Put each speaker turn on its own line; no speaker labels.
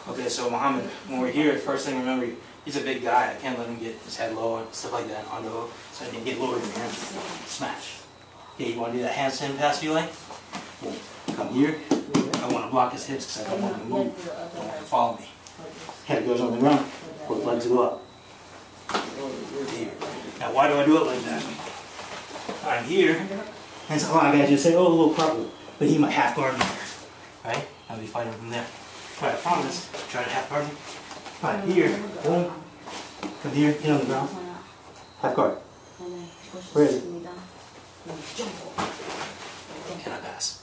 Okay, so Muhammad, when we're here, first thing remember, he's a big guy. I can't let him get his head low and stuff like that on the hook. So I didn't get lower than him. Smash. Okay, you want to do that handstand pass you like? Boom. Come here. I want to block his hips because I don't want him to move. I don't want him to follow me. Head goes on the ground. Both legs go up. Here. Now why do I do it like that? I'm here. And so a lot of guys just say, oh, a little cartwheel. But he might half guard me there. Right? I'll be fighting from there. But I promise, try to half guard me. Right here, boom. Come here, get on the ground. Half guard. Where is it? And I pass.